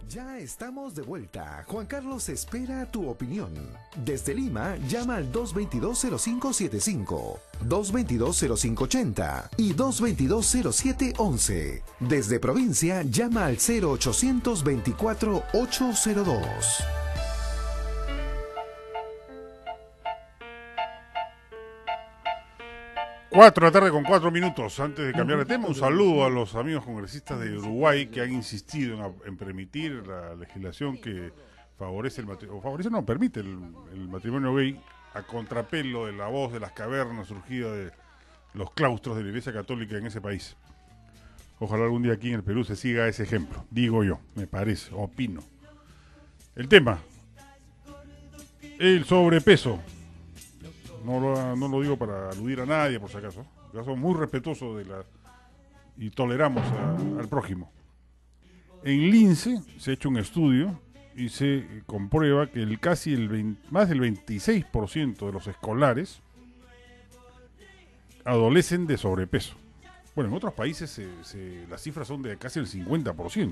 Ya estamos de vuelta. Juan Carlos espera tu opinión. Desde Lima, llama al 222-0575, 222-0580 y 222-0711. Desde provincia, llama al 0824-802. 4 de la tarde con 4 minutos. Antes de cambiar de tema, un saludo a los amigos congresistas de Uruguay que han insistido en permitir la legislación que favorece el matrimonio, o favorece, no, permite el matrimonio gay a contrapelo de la voz de las cavernas surgida de los claustros de la Iglesia Católica en ese país. Ojalá algún día aquí en el Perú se siga ese ejemplo, digo yo, me parece, opino. El tema, el sobrepeso. No lo digo para aludir a nadie, por si acaso. Yo soy muy respetuoso y toleramos al prójimo. En Lince se ha hecho un estudio y se comprueba que más del 26% de los escolares adolecen de sobrepeso. Bueno, en otros países las cifras son de casi el 50%.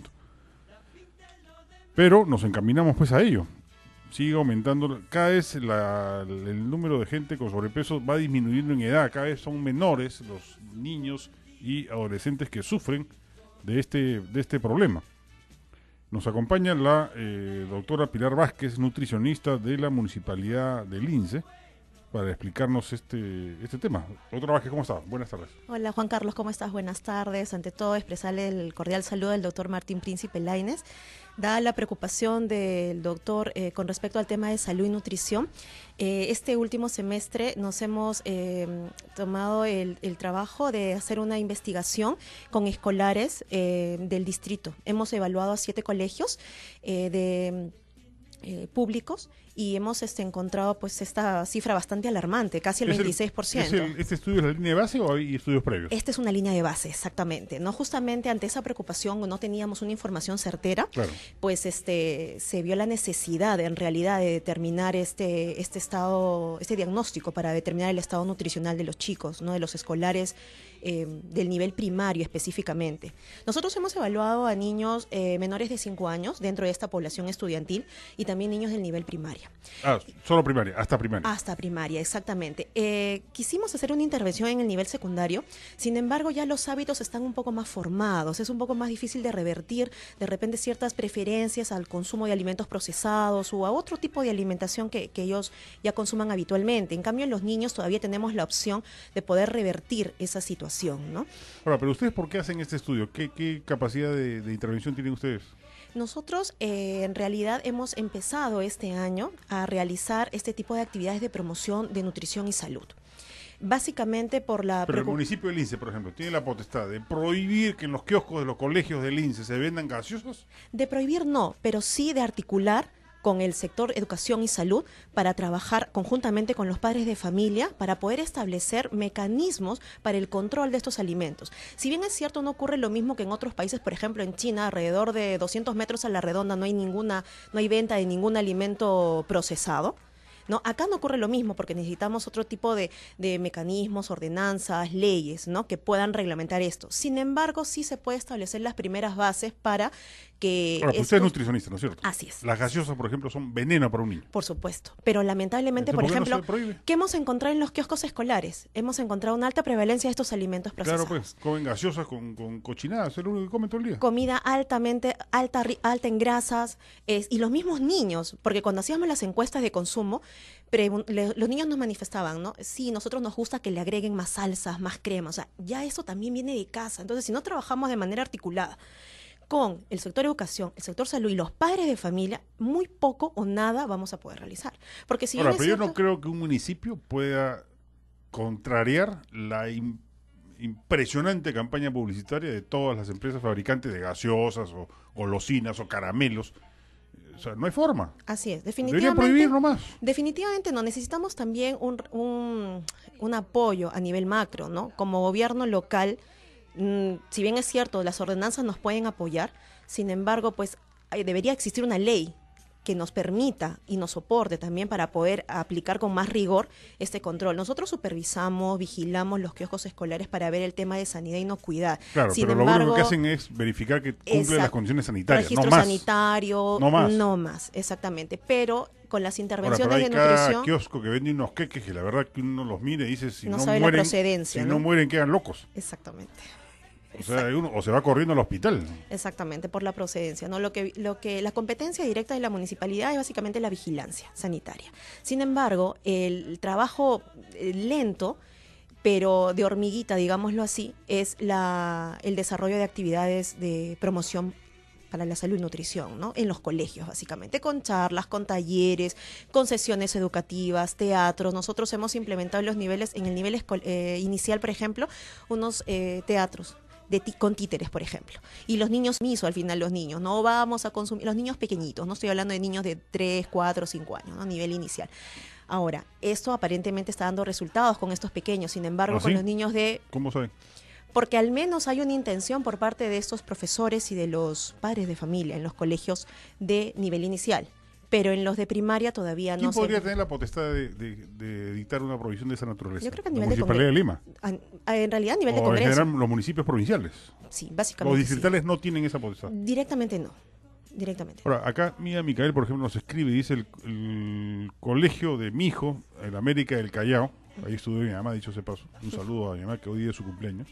Pero nos encaminamos pues a ello. Sigue aumentando, cada vez el número de gente con sobrepeso va disminuyendo en edad, cada vez son menores los niños y adolescentes que sufren de este problema. Nos acompaña la doctora Pilar Vázquez, nutricionista de la Municipalidad de Lince, para explicarnos este tema. Doctora Vázquez, ¿cómo está? Buenas tardes. Hola Juan Carlos, ¿cómo estás? Buenas tardes. Ante todo, expresarle el cordial saludo del doctor Martín Príncipe Lainez. Dada la preocupación del doctor con respecto al tema de salud y nutrición, este último semestre nos hemos tomado el trabajo de hacer una investigación con escolares del distrito. Hemos evaluado a 7 colegios públicos y hemos encontrado pues esta cifra bastante alarmante, casi el 26%. ¿Este estudio es la línea de base o hay estudios previos? Esta es una línea de base, exactamente, ¿no? Justamente ante esa preocupación, no teníamos una información certera, claro. Pues se vio la necesidad en realidad de determinar este diagnóstico para determinar el estado nutricional de los chicos, ¿no? De los escolares del nivel primario específicamente. Nosotros hemos evaluado a niños menores de 5 años dentro de esta población estudiantil y también niños del nivel primaria. Solo primaria, hasta primaria. Hasta primaria, exactamente. Quisimos hacer una intervención en el nivel secundario, sin embargo ya los hábitos están un poco más formados, es un poco más difícil de revertir de repente ciertas preferencias al consumo de alimentos procesados o a otro tipo de alimentación que ellos ya consuman habitualmente. En cambio en los niños todavía tenemos la opción de poder revertir esa situación, ¿no? Ahora, pero ustedes, ¿por qué hacen este estudio? ¿Qué capacidad de intervención tienen ustedes? Nosotros en realidad hemos empezado este año a realizar este tipo de actividades de promoción de nutrición y salud. Básicamente por la... Pero el municipio de Lince, por ejemplo, ¿tiene la potestad de prohibir que en los kioscos de los colegios de Lince se vendan gaseosas? De prohibir no, pero sí de articular con el sector educación y salud para trabajar conjuntamente con los padres de familia para poder establecer mecanismos para el control de estos alimentos. Si bien es cierto, no ocurre lo mismo que en otros países, por ejemplo en China, alrededor de 200 metros a la redonda no hay venta de ningún alimento procesado. ¿No? Acá no ocurre lo mismo porque necesitamos otro tipo de mecanismos, ordenanzas, leyes, ¿no? Que puedan reglamentar esto. Sin embargo, sí se puede establecer las primeras bases para que... Ahora, usted es nutricionista, ¿no es cierto? Así es. Las gaseosas, por ejemplo, son veneno para un niño. Por supuesto. Pero lamentablemente, por ejemplo, no ¿qué hemos encontrado en los kioscos escolares? Hemos encontrado una alta prevalencia de estos alimentos procesados. Claro, pues, comen gaseosas con cochinadas, es lo único que comen todo el día. Comida alta en grasas, y los mismos niños, porque cuando hacíamos las encuestas de consumo, los niños nos manifestaban, ¿no? Sí, nosotros nos gusta que le agreguen más salsas, más crema, o sea, ya eso también viene de casa. Entonces, si no trabajamos de manera articulada con el sector educación, el sector salud y los padres de familia, muy poco o nada vamos a poder realizar. Porque si Ahora, pero yo no creo que un municipio pueda contrariar la impresionante campaña publicitaria de todas las empresas fabricantes de gaseosas o golosinas o caramelos. O sea, no hay forma. Así es, definitivamente. Debería prohibir nomás. Definitivamente no, necesitamos también un apoyo a nivel macro, ¿no? Como gobierno local, si bien es cierto, las ordenanzas nos pueden apoyar, sin embargo, pues debería existir una ley que nos permita y nos soporte también para poder aplicar con más rigor este control. Nosotros supervisamos, vigilamos los kioscos escolares para ver el tema de sanidad e inocuidad. Claro, Sin pero embargo, lo único que hacen es verificar que cumple las condiciones sanitarias, registro no más. sanitario, No más. Exactamente. Pero con las Ahora, intervenciones pero hay de cada nutrición, kiosco que vende unos queques que la verdad que uno los mire y dice, si no no sabe la mueren, procedencia, si ¿no? no mueren quedan locos. exactamente. O sea, o se va corriendo al hospital. Exactamente, por la procedencia, ¿no? Lo que la competencia directa de la municipalidad es básicamente la vigilancia sanitaria. Sin embargo, el trabajo lento, pero de hormiguita, digámoslo así, es el desarrollo de actividades de promoción para la salud y nutrición, ¿no? En los colegios, básicamente, con charlas, con talleres, con sesiones educativas, teatros. Nosotros hemos implementado en el nivel inicial, por ejemplo, unos teatros con títeres, por ejemplo. Y los niños, al final los niños, no vamos a consumir, los niños pequeñitos, no estoy hablando de niños de 3, 4, 5 años, ¿no? A nivel inicial. Ahora, esto aparentemente está dando resultados con estos pequeños, sin embargo, ¿Ah, con sí? los niños de... ¿Cómo saben? Porque al menos hay una intención por parte de estos profesores y de los padres de familia en los colegios de nivel inicial. Pero en los de primaria todavía ¿Quién no podría se... tener la potestad de dictar una provisión de esa naturaleza? Yo creo que a ¿La nivel de Municipalidad de Lima? En realidad a nivel de ¿O en Congreso. general los municipios provinciales? Sí, Los básicamente distritales no tienen esa potestad. sí. Directamente no. Directamente. Ahora, acá Mía Micael, por ejemplo, nos escribe y dice el colegio de mi hijo, el América del Callao, ahí estudió mi mamá, dicho ese paso, un saludo a mi mamá que hoy día es su cumpleaños,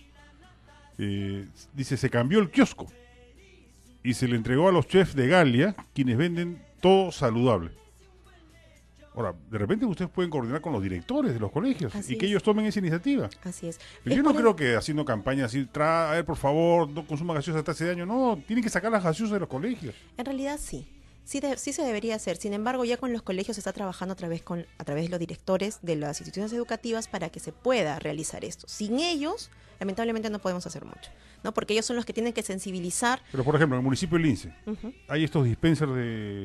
dice, se cambió el kiosco y se le entregó a los chefs de Galia, quienes venden todo saludable. Ahora, de repente ustedes pueden coordinar con los directores de los colegios Así y que es. ellos tomen esa iniciativa. Así es. Pero Es yo no por creo que haciendo campañas así, a ver, por favor, no consuma gaseosa hasta ese daño. No, tienen que sacar las gaseosas de los colegios. En realidad sí. Sí se debería hacer. Sin embargo, ya con los colegios se está trabajando a través de los directores de las instituciones educativas para que se pueda realizar esto. Sin ellos, lamentablemente no podemos hacer mucho, ¿no? Porque ellos son los que tienen que sensibilizar. Pero, por ejemplo, en el municipio de Lince, Ujú. ¿hay estos dispensers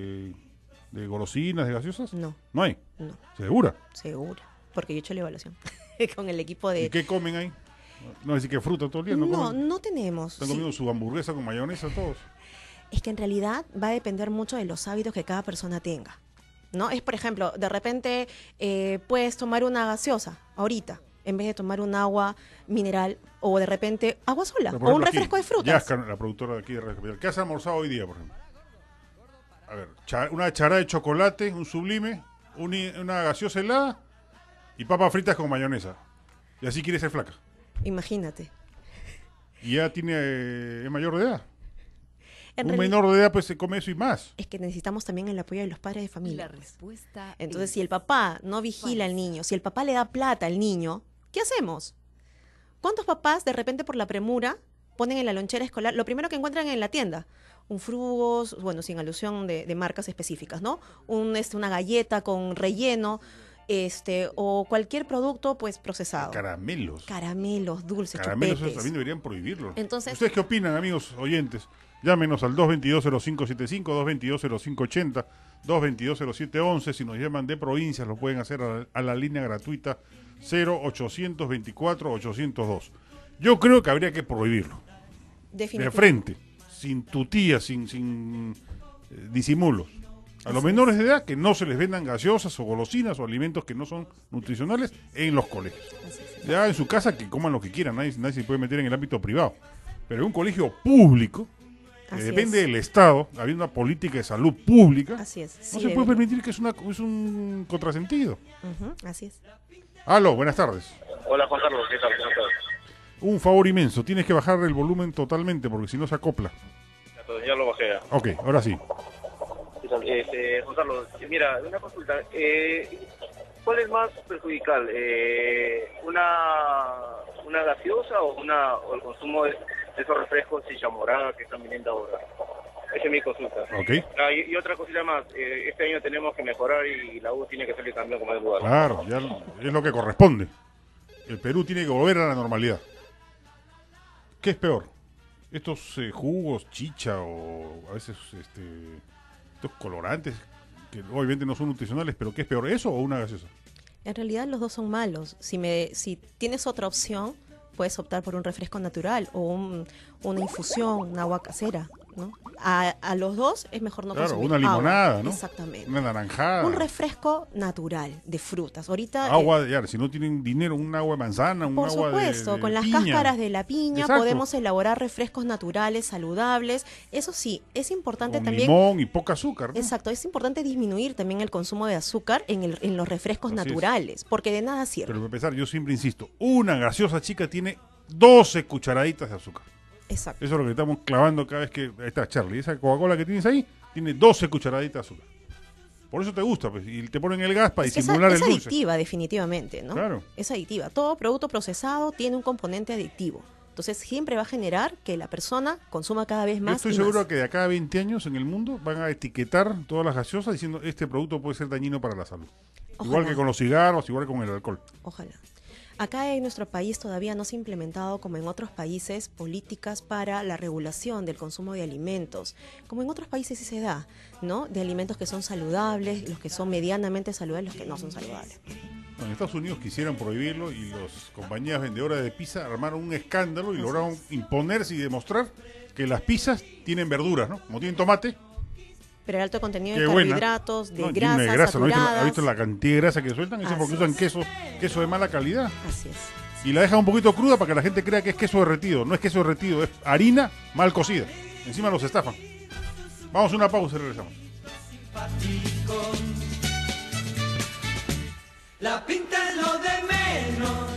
de golosinas, de gaseosas? No, No hay. no, ¿Segura? seguro. Porque yo he hecho la evaluación con el equipo ¿Y de... qué comen ahí? No decir que fruta todo el día, ¿no? No, comen. no tenemos. Están Sí. comiendo su hamburguesa con mayonesa todos. Es que en realidad va a depender mucho de los hábitos que cada persona tenga, ¿no? Es, por ejemplo, de repente puedes tomar una gaseosa ahorita, en vez de tomar un agua mineral o de repente agua sola Pero, o por un ejemplo, refresco aquí, de frutas. Yasca, la productora de aquí de Radio Capital. ¿Qué has almorzado hoy día, por ejemplo? A ver, una chará de chocolate, un sublime, una gaseosa helada y papas fritas con mayonesa. Y así quiere ser flaca. Imagínate. Y ya tiene, es mayor de edad. En Un realidad, menor de edad pues se come eso y más. es que necesitamos también el apoyo de los padres de familia. La Pues. respuesta Entonces, es si el papá no vigila al niño, si el papá le da plata al niño, ¿qué hacemos? ¿Cuántos papás de repente por la premura ponen en la lonchera escolar lo primero que encuentran en la tienda? Un frugos, bueno, sin alusión de marcas específicas, ¿no? Una galleta con relleno, o cualquier producto pues procesado. Caramelos. Caramelos, dulces, Caramelos, eso chupetes. también deberían prohibirlo. Entonces- ¿Ustedes qué opinan, amigos oyentes? Llámenos al 222-0575, 222-0580, 222-0711. Si nos llaman de provincias, lo pueden hacer a la línea gratuita 0824-802. Yo creo que habría que prohibirlo. De Definitivamente. frente, sin tutía, sin disimulos. A los menores de edad que no se les vendan gaseosas o golosinas o alimentos que no son nutricionales en los colegios. Así es. Ya en su casa que coman lo que quieran, nadie se puede meter en el ámbito privado. Pero en un colegio público, que Así depende es. del Estado, habiendo una política de salud pública, Así es. no sí se puede debería. permitir que es un contrasentido. Ujú, así es. Aló, buenas tardes. Hola Juan Carlos, ¿qué tal? ¿Cómo estás? Un favor inmenso, tienes que bajar el volumen totalmente porque si no se acopla. Ya lo bajé ya. Ok, ahora sí. ¿Qué tal? Juan Carlos, mira, una consulta. ¿Cuál es más perjudicial? ¿Una gaseosa o el consumo de esos refrescos chichamorada que están viniendo ahora? Esa es mi consulta. Ok, Y otra cosita más. Este año tenemos que mejorar y la U tiene que salir también como el lugar. claro, ya es lo que corresponde. El Perú tiene que volver a la normalidad. ¿Qué es peor? Estos jugos, chicha o a veces estos colorantes que obviamente no son nutricionales, pero ¿qué es peor? ¿Eso o una gaseosa? En realidad los dos son malos. Si tienes otra opción, puedes optar por un refresco natural o una infusión, un agua casera. ¿no? A los dos es mejor no Claro, consumir una limonada, agua. ¿no? Exactamente. Una naranjada. Un refresco natural de frutas. Ahorita Agua, si no tienen dinero, un agua de manzana, un por agua supuesto, de con las piña. cáscaras de la piña Exacto. podemos elaborar refrescos naturales, saludables. Eso sí, es importante Con también. limón y poca azúcar, ¿no? Exacto, es importante disminuir también el consumo de azúcar en los refrescos Así es. naturales, porque de nada sirve. Pero para empezar, yo siempre insisto, una gaseosa chica tiene 12 cucharaditas de azúcar. Exacto. Eso es lo que estamos clavando cada vez que... Ahí está, Charlie, esa Coca-Cola que tienes ahí tiene 12 cucharaditas de azúcar. Por eso te gusta, pues, y te ponen el gas para Es que disimular es el dulce. adictiva, definitivamente, ¿no? Claro. Es adictiva. Todo producto procesado tiene un componente adictivo. Entonces siempre va a generar que la persona consuma cada vez Yo más. estoy y seguro más. que de acá a 20 años en el mundo van a etiquetar todas las gaseosas diciendo este producto puede ser dañino para la salud. Igual Ojalá. que con los cigarros, igual que con el alcohol. Ojalá. Acá en nuestro país todavía no se ha implementado, como en otros países, políticas para la regulación del consumo de alimentos. Como en otros países sí se da, ¿no? De alimentos que son saludables, los que son medianamente saludables, los que no son saludables. En Estados Unidos quisieran prohibirlo y las compañías vendedoras de pizza armaron un escándalo y lograron imponerse y demostrar que las pizzas tienen verduras, ¿no? Como tienen tomate. Pero el alto contenido Qué de buena. carbohidratos, de No, lleno grasas de grasa, ¿no? saturadas. ¿Ha visto la cantidad de grasa que sueltan? Eso Así porque usan es. queso de mala calidad. Así es. Y la dejan un poquito cruda para que la gente crea que es queso derretido. No es queso derretido, es harina mal cocida. Encima los estafan. Vamos a una pausa y regresamos. La pinta es lo de menos.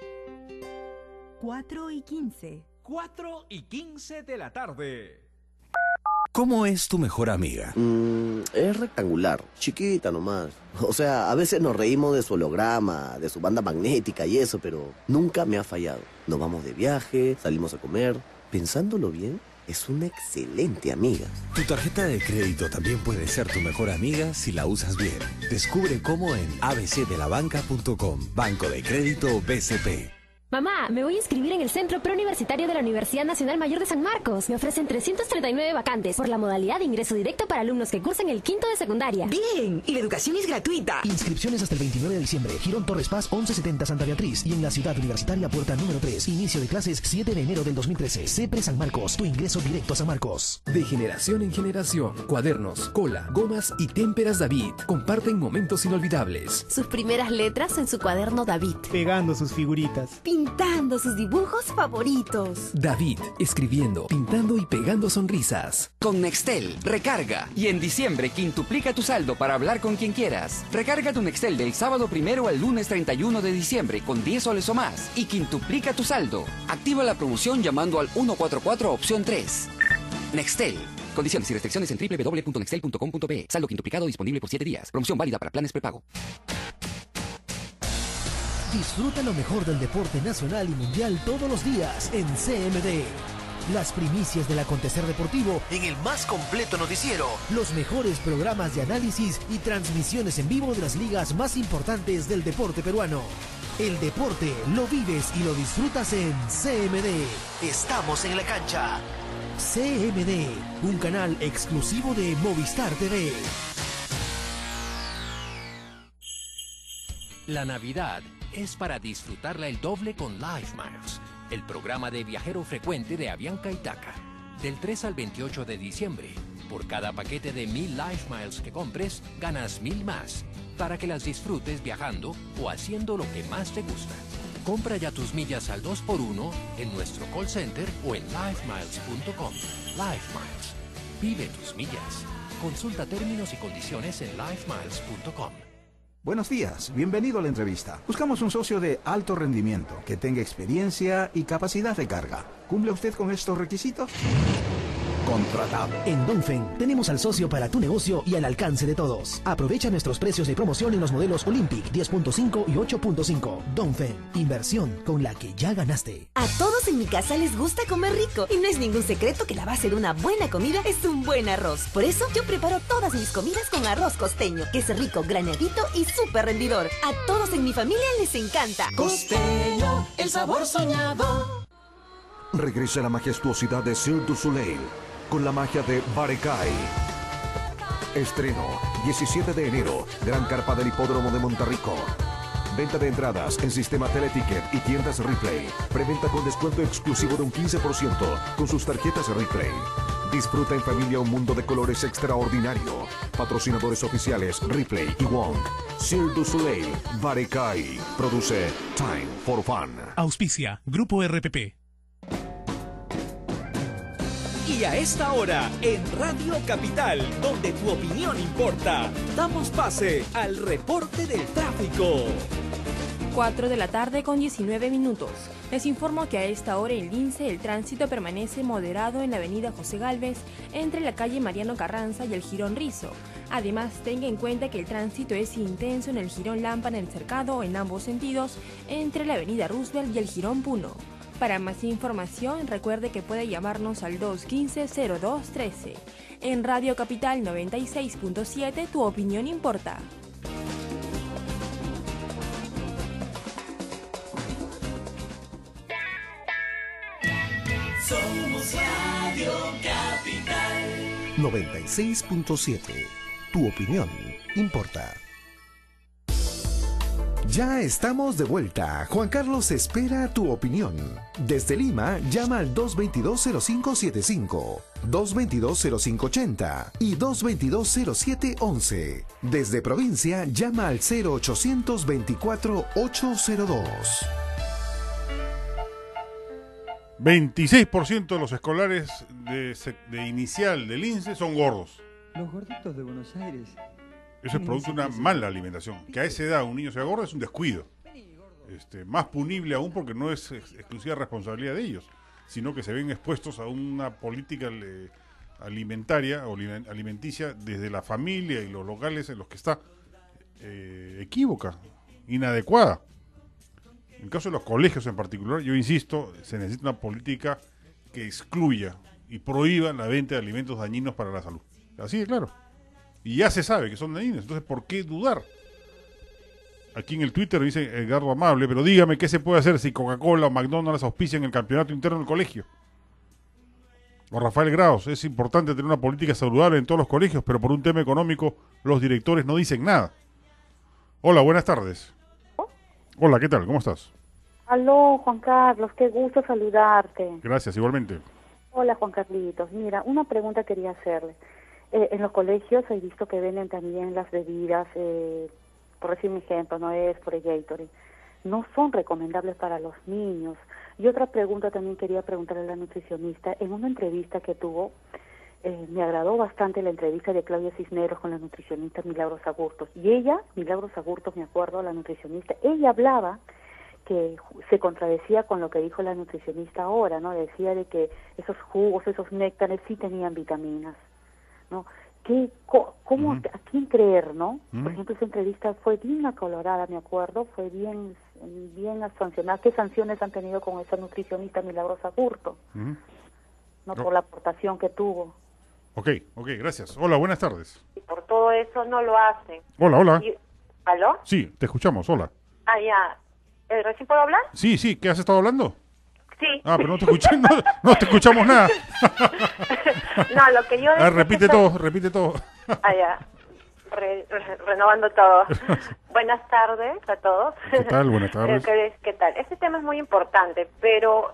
4:15. 4:15 de la tarde. ¿Cómo es tu mejor amiga? Es rectangular, chiquita nomás. O sea, a veces nos reímos de su holograma, de su banda magnética y eso, pero nunca me ha fallado. Nos vamos de viaje, salimos a comer. Pensándolo bien, es una excelente amiga. Tu tarjeta de crédito también puede ser tu mejor amiga si la usas bien. Descubre cómo en abcdelabanca.com. Banco de Crédito BCP. Mamá, me voy a inscribir en el Centro Preuniversitario de la Universidad Nacional Mayor de San Marcos. Me ofrecen 339 vacantes por la modalidad de ingreso directo para alumnos que cursan el quinto de secundaria. Bien, y la educación es gratuita. Inscripciones hasta el 29 de diciembre. Girón Torres Paz 1170 Santa Beatriz. Y en la Ciudad Universitaria Puerta número 3. Inicio de clases 7 de enero del 2013. CEPRE San Marcos. Tu ingreso directo a San Marcos. De generación en generación. Cuadernos, cola, gomas y témperas David. Comparten momentos inolvidables. Sus primeras letras en su cuaderno David. Pegando sus figuritas. Pintando sus dibujos favoritos. David, escribiendo, pintando y pegando sonrisas. Con Nextel, recarga. Y en diciembre, quintuplica tu saldo para hablar con quien quieras. Recarga tu Nextel del sábado 1 al lunes 31 de diciembre con 10 soles o más. Y quintuplica tu saldo. Activa la promoción llamando al 144 opción 3. Nextel. Condiciones y restricciones en www.nextel.com.pe. Saldo quintuplicado disponible por 7 días. Promoción válida para planes prepago. Disfruta lo mejor del deporte nacional y mundial todos los días en CMD. Las primicias del acontecer deportivo en el más completo noticiero. Los mejores programas de análisis y transmisiones en vivo de las ligas más importantes del deporte peruano. El deporte lo vives y lo disfrutas en CMD. Estamos en la cancha. CMD, un canal exclusivo de Movistar TV. La Navidad es para disfrutarla el doble con Life Miles, el programa de viajero frecuente de Avianca Itaca. Del 3 al 28 de diciembre, por cada paquete de 1000 Life Miles que compres, ganas 1000 más, para que las disfrutes viajando o haciendo lo que más te gusta. Compra ya tus millas al 2x1 en nuestro call center o en lifemiles.com. Life Miles. Vive tus millas. Consulta términos y condiciones en lifemiles.com. Buenos días, bienvenido a la entrevista. Buscamos un socio de alto rendimiento, que tenga experiencia y capacidad de carga. ¿Cumple usted con estos requisitos? Contratado. En Dongfeng tenemos al socio para tu negocio y al alcance de todos. Aprovecha nuestros precios de promoción en los modelos Olympic 10.5 y 8.5. Dongfeng, inversión con la que ya ganaste. A todos en mi casa les gusta comer rico y no es ningún secreto que la base de una buena comida es un buen arroz. Por eso yo preparo todas mis comidas con arroz costeño, que es rico, granadito y súper rendidor. A todos en mi familia les encanta. Costeño, el sabor soñado. Regresa la majestuosidad de Cirque du Soleil con la magia de Barekai. Estreno 17 de enero, Gran Carpa del Hipódromo de Monterrico. Venta de entradas en sistema Teleticket y tiendas Replay. Preventa con descuento exclusivo de un 15% con sus tarjetas Replay. Disfruta en familia un mundo de colores extraordinario. Patrocinadores oficiales Ripley y Wong. Cirque du Soleil, Barekai. Produce Time for Fun. Auspicia Grupo RPP. Y a esta hora, en Radio Capital, donde tu opinión importa, damos pase al reporte del tráfico. 4 de la tarde con 19 minutos. Les informo que a esta hora en Lince el tránsito permanece moderado en la avenida José Gálvez entre la calle Mariano Carranza y el Jirón Rizo. Además, tenga en cuenta que el tránsito es intenso en el Jirón Lampa en el Cercado en ambos sentidos entre la avenida Roosevelt y el Jirón Puno. Para más información, recuerde que puede llamarnos al 215-0213. En Radio Capital 96.7, tu opinión importa. Somos Radio Capital 96.7. Tu opinión importa. Ya estamos de vuelta. Juan Carlos espera tu opinión. Desde Lima, llama al 222-0575, 222-0580 y 222-0711. Desde provincia, llama al 0824-802. 26% de los escolares de inicial del INSE son gordos. Los gorditos de Buenos Aires. Eso es producto de una mala alimentación. Que a esa edad un niño sea gordo es un descuido. Más punible aún porque no es exclusiva responsabilidad de ellos, sino que se ven expuestos a una política alimentaria o alimenticia desde la familia y los locales en los que está equívoca, inadecuada. En el caso de los colegios en particular, yo insisto, se necesita una política que excluya y prohíba la venta de alimentos dañinos para la salud. Así de claro. Y ya se sabe que son dañinos, entonces ¿por qué dudar? Aquí en el Twitter dice Edgardo Amable, pero dígame qué se puede hacer si Coca-Cola o McDonald's auspician el campeonato interno del colegio. O Rafael Graus, es importante tener una política saludable en todos los colegios, pero por un tema económico los directores no dicen nada. Hola, buenas tardes. Hola, ¿qué tal? ¿Cómo estás? Aló, Juan Carlos, qué gusto saludarte. Gracias, igualmente. Hola, Juan Carlitos. Mira, una pregunta quería hacerle. En los colegios he visto que venden también las bebidas, por decir un ejemplo, no es por el Gatorade. No son recomendables para los niños. Y otra pregunta también quería preguntarle a la nutricionista. En una entrevista que tuvo, me agradó bastante la entrevista de Claudia Cisneros con la nutricionista Milagros Agurtos. Y ella, Milagros Agurtos, me acuerdo, la nutricionista, ella hablaba que se contradecía con lo que dijo la nutricionista ahora, ¿no? Decía de que esos jugos, esos néctares sí tenían vitaminas, ¿no? ¿Cómo, a quién creer, no? Por ejemplo, esa entrevista fue bien acalorada, me acuerdo, fue bien sancionada. ¿Qué sanciones han tenido con esa nutricionista Milagros Agurto? No, por la aportación que tuvo. Ok, gracias. Hola, buenas tardes. Y por todo eso no lo hacen. Hola. ¿Aló? Sí, te escuchamos, hola. Ah, ya. ¿Recién puedo hablar? Sí, ¿qué has estado hablando? Sí. Ah, pero no te escuché, no te escuchamos nada. No, lo que yo... repite todo. Ah, ya. Renovando todo. Buenas tardes a todos. ¿Qué tal? Buenas tardes. ¿Qué tal? Este tema es muy importante, pero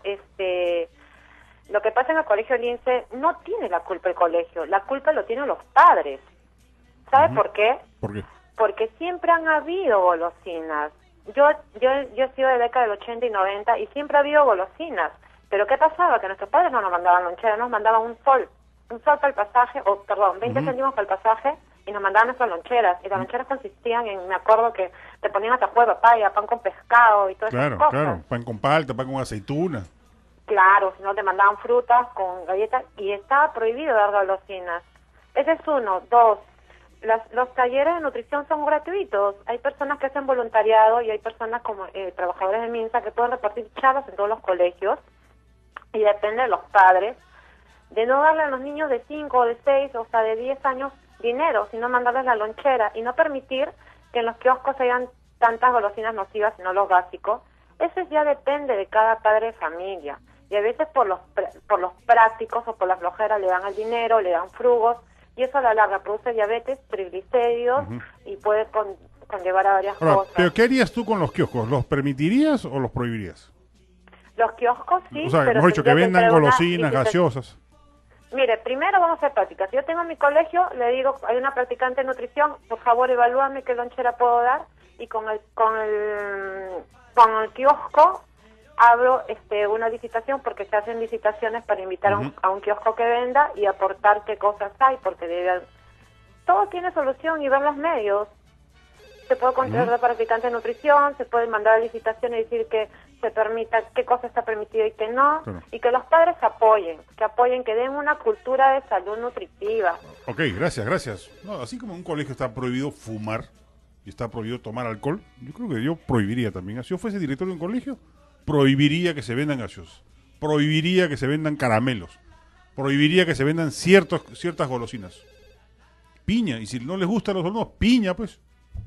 lo que pasa en el colegio Lince no tiene la culpa el colegio, la culpa lo tienen los padres. ¿Sabe por qué? ¿Por qué? Porque siempre han habido golosinas. Yo he sido de década del 80 y 90 y siempre ha habido golosinas. Pero ¿qué pasaba? Que nuestros padres no nos mandaban lonchera, nos mandaban un sol para el pasaje, 20 céntimos para el pasaje, y nos mandaban nuestras loncheras. Y las loncheras consistían en, me acuerdo que te ponían hasta jugo de papaya, pan con pescado y todas esas cosas. Claro, pan con palta, pan con aceituna. Claro, si no te mandaban frutas con galletas, y estaba prohibido dar golosinas. Ese es uno. Dos, los talleres de nutrición son gratuitos. Hay personas que hacen voluntariado y hay personas como trabajadores de MINSA que pueden repartir charlas en todos los colegios, y depende de los padres de no darle a los niños de 5 o de 6 o hasta de 10 años dinero, sino mandarles la lonchera y no permitir que en los kioscos hayan tantas golosinas nocivas, sino lo básico. Eso ya depende de cada padre de familia, y a veces por los prácticos o por la flojera le dan el dinero, le dan frugos, y eso a la larga produce diabetes, triglicéridos y puede conllevar a varias cosas. ¿Pero qué harías tú con los kioscos? ¿Los permitirías o los prohibirías? Los kioscos sí, o sea, pero hemos dicho que vendan golosinas, gaseosas. Mire, primero vamos a hacer prácticas. Si yo tengo en mi colegio, le digo, hay una practicante de nutrición, por favor evalúame qué lonchera puedo dar, y con el kiosco abro una licitación, porque se hacen licitaciones para invitar a un kiosco que venda y aportar qué cosas hay, porque todo tiene solución y ver los medios. Se puede contratar practicante de nutrición, se puede mandar a licitación y decir que se permita, qué cosa está permitida y qué no, y que los padres apoyen, que den una cultura de salud nutritiva. Ok, gracias. No, así como en un colegio está prohibido fumar y está prohibido tomar alcohol, yo creo que yo prohibiría también. Si yo fuese director de un colegio, prohibiría que se vendan gaseosas, prohibiría que se vendan caramelos, prohibiría que se vendan ciertas golosinas. Piña, y si no les gusta a los alumnos, piña, pues.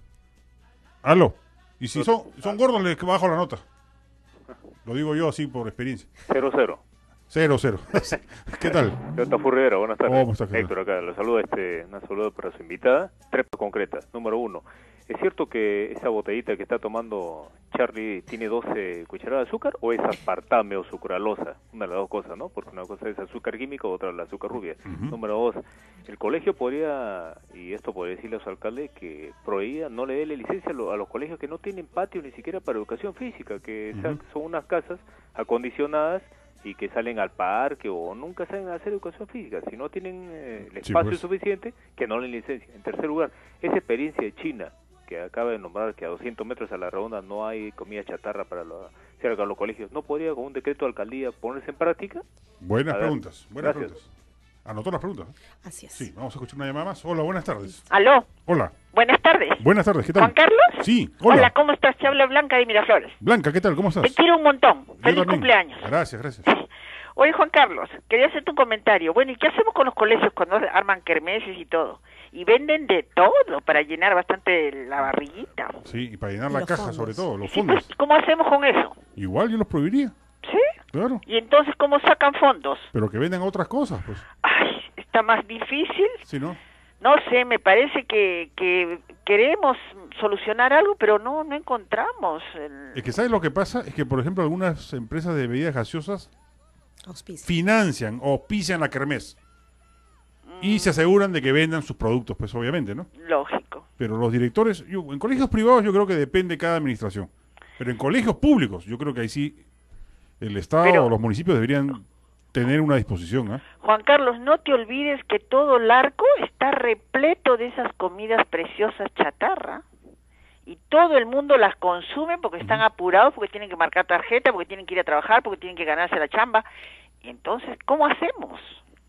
Aló. Y si son gordos, les bajo la nota. Lo digo yo así por experiencia. 0-0. 0-0. ¿Qué tal? Yo Furriera, buenas tardes. ¿Cómo estás? Héctor acá, le saludo un saludo para su invitada. 3 concretas. Número 1. ¿Es cierto que esa botellita que está tomando Charlie tiene 12 cucharadas de azúcar o es aspartame o sucralosa? Una de las dos cosas, ¿no? Porque una cosa es azúcar químico, otra el azúcar rubia. Número 2, el colegio podría, y esto podría decirle a su alcalde, que prohibía, no le dé la licencia a los colegios que no tienen patio ni siquiera para educación física, que son unas casas acondicionadas y que salen al parque o nunca salen a hacer educación física. Si no tienen el espacio suficiente, que no le den licencia. En tercer lugar, esa experiencia de China, que acaba de nombrar que a 200 metros a la redonda no hay comida chatarra cerca de los colegios, ¿no podría con un decreto de alcaldía ponerse en práctica? Buenas preguntas. ¿Anotó las preguntas? Así es. Sí, vamos a escuchar una llamada más. Hola, buenas tardes. ¿Aló? Hola. Buenas tardes. Buenas tardes, ¿qué tal? ¿Juan Carlos? Sí, hola. ¿Cómo estás? Te habla Blanca de Miraflores. Blanca, ¿qué tal? ¿Cómo estás? Te quiero un montón. Feliz cumpleaños. Gracias. Oye, Juan Carlos, quería hacerte un comentario. Bueno, ¿y qué hacemos con los colegios cuando arman kermeses y todo? Y venden de todo para llenar bastante la barriguita. Sí, y para llenar la caja, sobre todo, los Sí, fondos. pues, ¿cómo hacemos con eso? Igual yo los prohibiría. ¿Sí? Claro. ¿Y entonces cómo sacan fondos? Pero que vendan otras cosas, pues. Ay, está más difícil. Sí, ¿no? No sé, me parece que queremos solucionar algo, pero no encontramos. Es que ¿sabes lo que pasa? Es que, por ejemplo, algunas empresas de bebidas gaseosas financian o auspician la kermés. Y se aseguran de que vendan sus productos, pues obviamente, ¿no? Lógico. Pero los directores, en colegios privados yo creo que depende de cada administración. Pero en colegios públicos, yo creo que ahí sí el Estado o los municipios deberían tener una disposición, ¿eh? Juan Carlos, no te olvides que todo el arco está repleto de esas comidas preciosas chatarra. Y todo el mundo las consume porque están apurados, porque tienen que marcar tarjeta, porque tienen que ir a trabajar, porque tienen que ganarse la chamba. Y entonces, ¿cómo hacemos?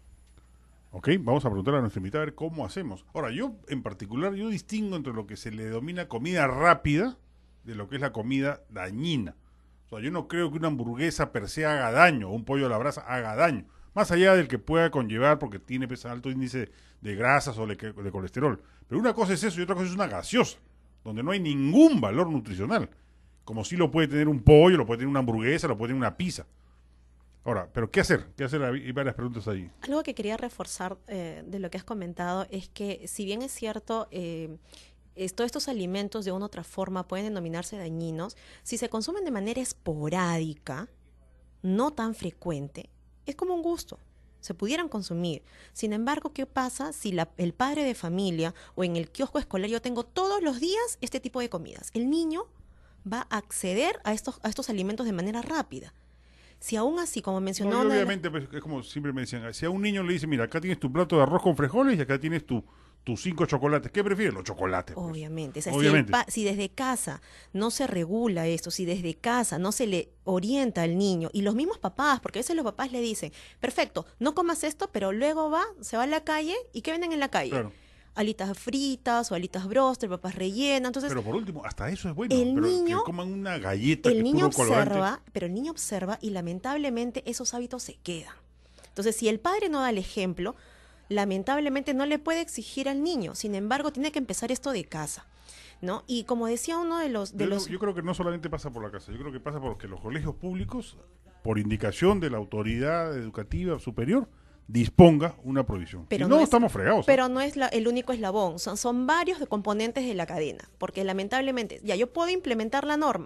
Ok, vamos a preguntar a nuestra invitada a ver cómo hacemos. Ahora, yo en particular, yo distingo entre lo que se le denomina comida rápida de lo que es la comida dañina. O sea, yo no creo que una hamburguesa per se haga daño, o un pollo a la brasa haga daño, más allá del que pueda conllevar porque tiene alto índice de grasas o de colesterol. Pero una cosa es eso y otra cosa es una gaseosa, donde no hay ningún valor nutricional, como sí lo puede tener un pollo, lo puede tener una hamburguesa, lo puede tener una pizza. Ahora, ¿pero qué hacer? Hay varias preguntas ahí. Algo que quería reforzar de lo que has comentado es que, si bien es cierto, todos estos alimentos de una u otra forma pueden denominarse dañinos, si se consumen de manera esporádica, no tan frecuente, es como un gusto. Se pudieran consumir. Sin embargo, ¿qué pasa si el padre de familia o en el kiosco escolar yo tengo todos los días este tipo de comidas? El niño va a acceder a estos alimentos de manera rápida. Si aún así, como mencionó... No, obviamente, pues, es como siempre me decían, si a un niño le dice, mira, acá tienes tu plato de arroz con frijoles y acá tienes tus 5 chocolates, ¿qué prefieres? Los chocolates. Pues. Obviamente. O sea, obviamente. Si desde casa no se regula esto, si desde casa no se le orienta al niño, y los mismos papás, porque a veces los papás le dicen, perfecto, no comas esto, pero luego se va a la calle, ¿y qué venden en la calle? Claro. Alitas fritas o alitas broster, papas rellenas. Entonces, pero por último, hasta eso es bueno. El pero niño, que coman una galleta. El niño observa, pero el niño observa y lamentablemente esos hábitos se quedan. Entonces, si el padre no da el ejemplo, lamentablemente no le puede exigir al niño. Sin embargo, tiene que empezar esto de casa, ¿no? Y como decía uno de los... Yo creo que no solamente pasa por la casa, yo creo que pasa porque los colegios públicos, por indicación de la autoridad educativa superior, disponga una prohibición. Pero si no, estamos fregados. Pero no es el único eslabón, son varios componentes de la cadena, porque lamentablemente, ya yo puedo implementar la norma,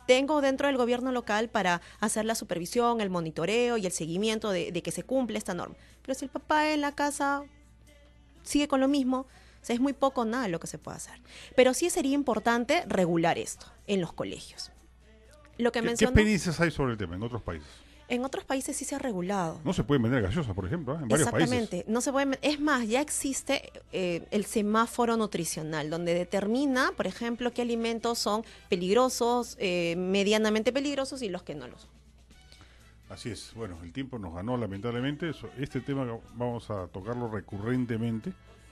tengo dentro del gobierno local para hacer la supervisión, el monitoreo y el seguimiento de que se cumple esta norma. Pero si el papá en la casa sigue con lo mismo, o sea, es muy poco nada lo que se puede hacer. Pero sí sería importante regular esto en los colegios. Lo que ¿Qué mencionó, experiencias hay sobre el tema en otros países? en otros países sí se ha regulado. No se pueden vender gaseosas, por ejemplo, en varios países. Exactamente, no se puede. Es más, ya existe el semáforo nutricional, donde determina, por ejemplo, qué alimentos son peligrosos, medianamente peligrosos y los que no lo son. Así es. Bueno, el tiempo nos ganó, lamentablemente. Este tema vamos a tocarlo recurrentemente.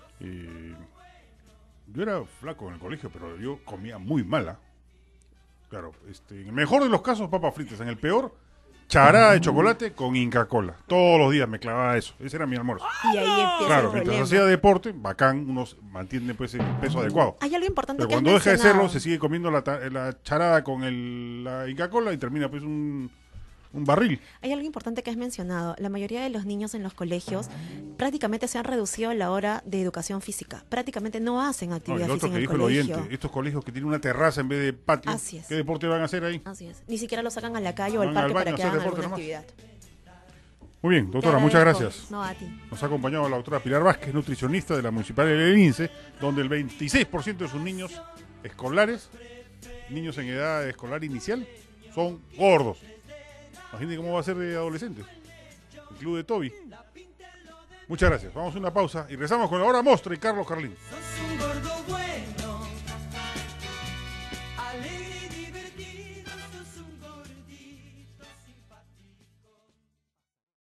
Yo era flaco en el colegio, pero yo comía muy mala. Claro, en el mejor de los casos, papas fritas. En el peor, charada de chocolate con Inca Kola. Todos los días me clavaba eso. Ese era mi almuerzo. Y ahí empieza Claro, el mientras problema. hacía deporte, bacán, uno mantiene pues el peso adecuado. Hay algo importante Pero que has cuando deja de mencionado. serlo, se sigue comiendo la charada con la Inca Kola y termina pues un barril. Hay algo importante que has mencionado. La mayoría de los niños en los colegios prácticamente se han reducido la hora de educación física. Prácticamente no hacen No, y actividad el otro física que en el dijo el colegio. oyente, estos colegios que tienen una terraza en vez de patio, Así es. ¿qué deporte van a hacer ahí? Así es. Ni siquiera lo sacan a la calle o al Van parque al baño para a que hacer hagan deporte alguna nomás. actividad. Muy bien, doctora, Te muchas agradezco. gracias. No, a ti. Nos ha acompañado la doctora Pilar Vázquez, nutricionista de la Municipalidad de Lince, donde el 26% de sus niños escolares, niños en edad escolar inicial, son gordos. Imagínate cómo va a ser de adolescentes. El club de Toby. Muchas gracias. Vamos a una pausa y regresamos con la hora Mostra y Carlos Carlín.